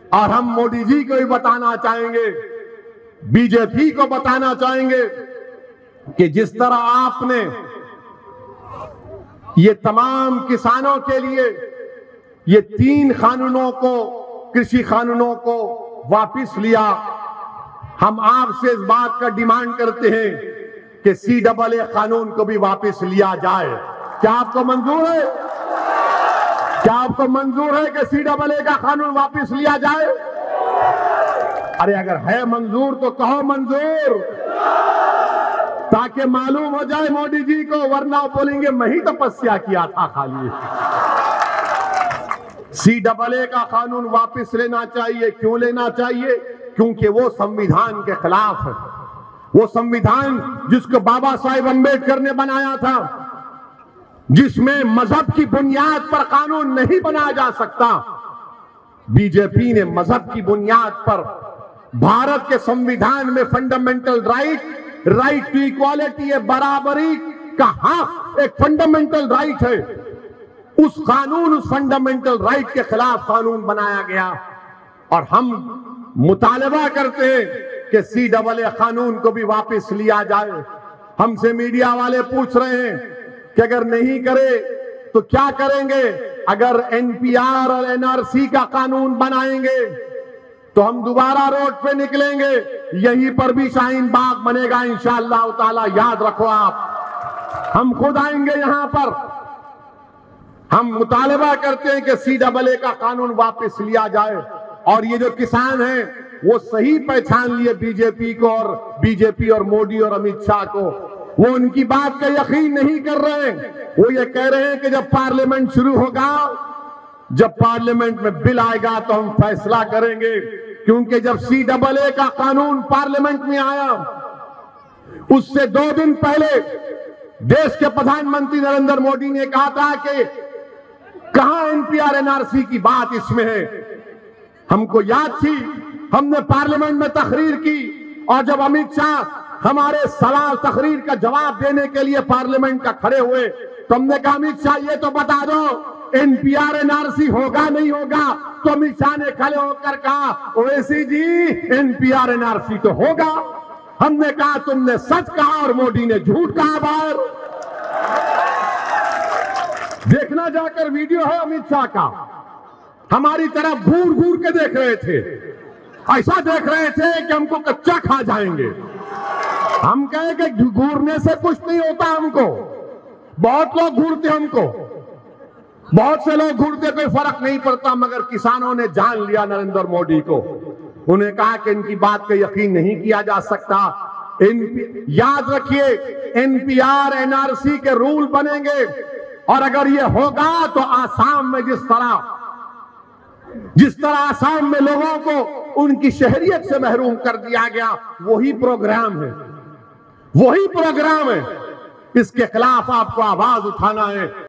और हम मोदी जी को भी बताना चाहेंगे, बीजेपी को बताना चाहेंगे कि जिस तरह आपने ये तमाम किसानों के लिए ये 3 कानूनों को, कृषि कानूनों को वापस लिया, हम आपसे इस बात का डिमांड करते हैं कि CAA कानून को भी वापस लिया जाए। क्या आपको मंजूर है? क्या आपको मंजूर है कि CAA का कानून वापस लिया जाए? अरे अगर है मंजूर तो कहो मंजूर, ताकि मालूम हो जाए मोदी जी को, वरना बोलेंगे मैं ही तपस्या किया था खाली। CAA का कानून वापस लेना चाहिए। क्यों लेना चाहिए? क्योंकि वो संविधान के खिलाफ है। वो संविधान जिसको बाबा साहेब अम्बेडकर ने बनाया था, जिसमें मजहब की बुनियाद पर कानून नहीं बनाया जा सकता, बीजेपी ने मजहब की बुनियाद पर भारत के संविधान में फंडामेंटल राइट टू इक्वालिटी, बराबरी का हक एक फंडामेंटल राइट है। उस कानून, उस फंडामेंटल राइट के खिलाफ कानून बनाया गया और हम मुतालबा करते हैं कि CAA कानून को भी वापस लिया जाए। हमसे मीडिया वाले पूछ रहे हैं कि अगर नहीं करे तो क्या करेंगे? अगर NPR और NRC का कानून बनाएंगे तो हम दोबारा रोड पे निकलेंगे, यहीं पर भी शाहीन बाग बनेगा इंशाअल्लाह ताला। याद रखो आप, हम खुद आएंगे यहां पर। हम मुतालबा करते हैं कि CAA का कानून वापस लिया जाए। और ये जो किसान हैं वो सही पहचान लिए बीजेपी और मोदी और अमित शाह को। वो उनकी बात का यकीन नहीं कर रहे हैं। वो ये कह रहे हैं कि जब पार्लियामेंट शुरू होगा, जब पार्लियामेंट में बिल आएगा तो हम फैसला करेंगे। क्योंकि जब CAA का कानून पार्लियामेंट में आया, उससे 2 दिन पहले देश के प्रधानमंत्री नरेंद्र मोदी ने कहा था कि कहां NPR NRC की बात इसमें है। हमको याद थी, हमने पार्लियामेंट में तकरीर की और जब अमित शाह हमारे सवाल तकरीर का जवाब देने के लिए पार्लियामेंट का खड़े हुए तो हमने कहा अमित शाह ये तो बता दो NPR NRC होगा नहीं होगा? तो अमित शाह ने खड़े होकर कहा ओवैसी जी NPR NRC तो होगा। हमने कहा तुमने सच कहा और मोदी ने झूठ कहा। बाहर देखना जाकर वीडियो है अमित शाह का, हमारी तरफ घूर घूर के देख रहे थे, ऐसा देख रहे थे कि हमको कच्चा खा जाएंगे। हम कहे कि घूरने से कुछ नहीं होता हमको, बहुत लोग घूरते हमको, बहुत से लोग घूरते, कोई फर्क नहीं पड़ता। मगर किसानों ने जान लिया नरेंद्र मोदी को। उन्हें कहा कि इनकी बात का यकीन नहीं किया जा सकता। याद रखिए NPR NRC के रूल बनेंगे और अगर ये होगा तो आसाम में जिस तरह आसाम में लोगों को उनकी शहरियत से महरूम कर दिया गया, वही प्रोग्राम है, वही प्रोग्राम है। इसके खिलाफ आपको आवाज उठाना है।